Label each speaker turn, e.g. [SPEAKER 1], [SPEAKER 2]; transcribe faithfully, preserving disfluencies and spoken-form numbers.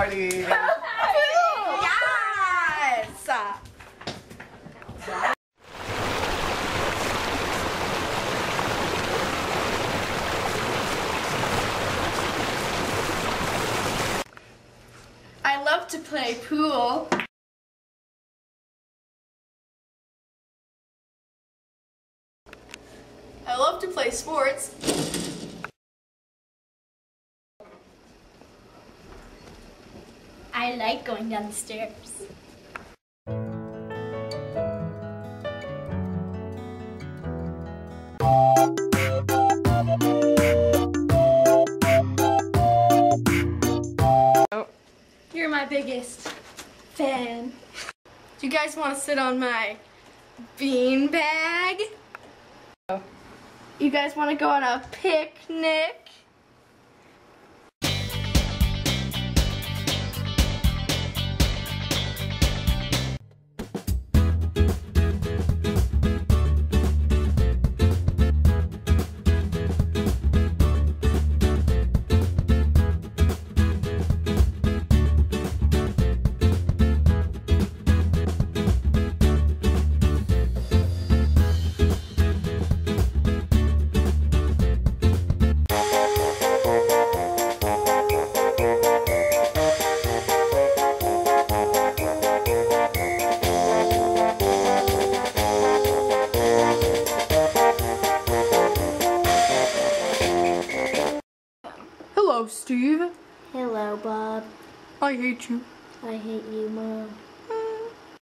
[SPEAKER 1] party.
[SPEAKER 2] Yes! I love to play pool. I love to play sports.
[SPEAKER 3] I like going down the stairs. You're my biggest fan.
[SPEAKER 2] Do you guys want to sit on my bean bag? You guys want to go on a picnic? Hello, Steve.
[SPEAKER 3] Hello, Bob.
[SPEAKER 2] I hate you.
[SPEAKER 3] I hate you, Mom.